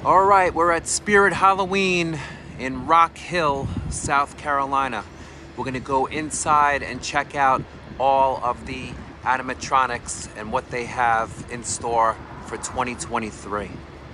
All right, we're at Spirit Halloween in Rock Hill, South Carolina. We're gonna go inside and check out all of the animatronics and what they have in store for 2023.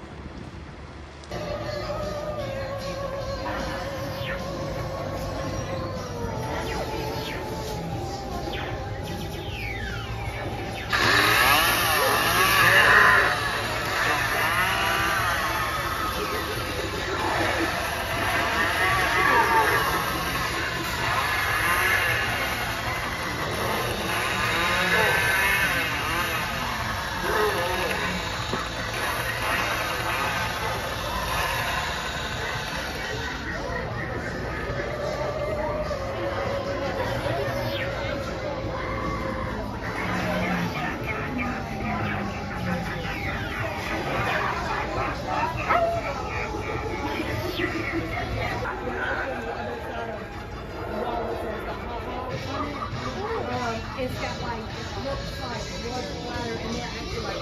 It's got like, it looks like blood splatter and they're actually like,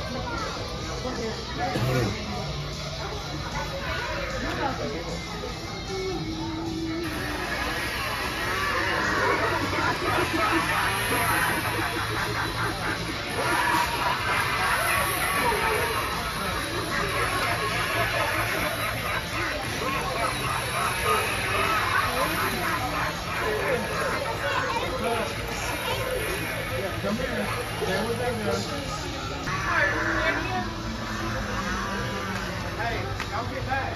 Come here. Stand with that gun. Hey, don't get back.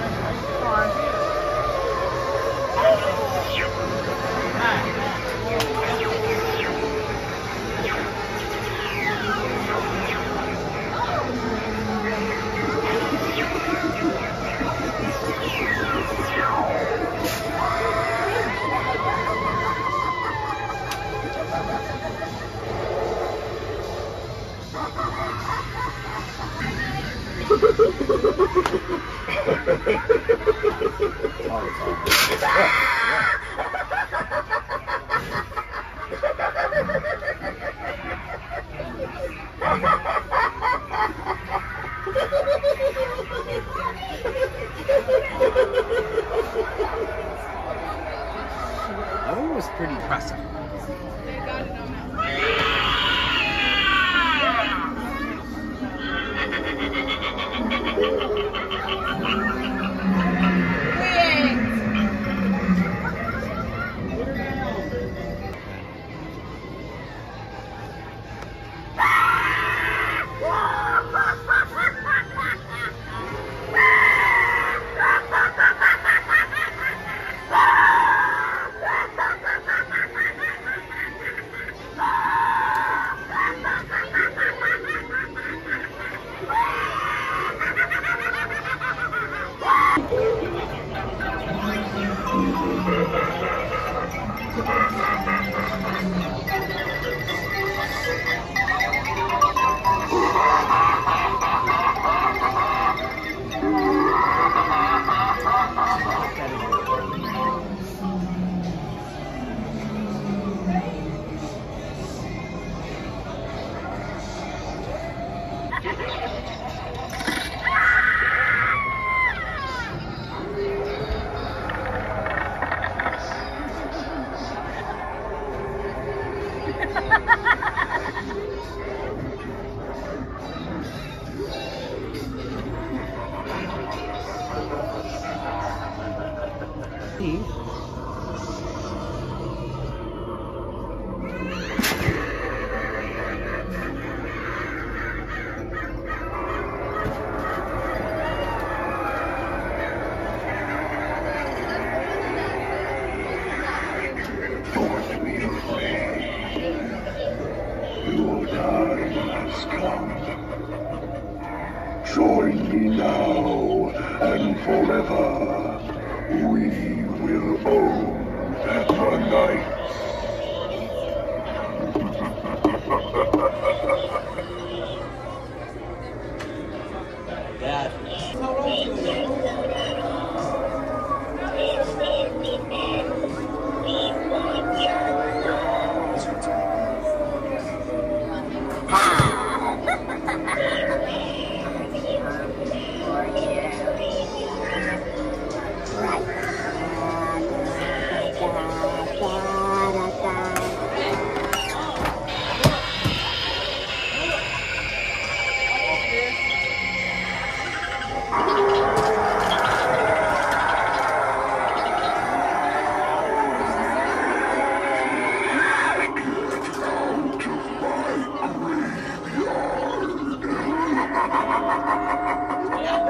That one was pretty impressive. Join me now and forever. We will own the night.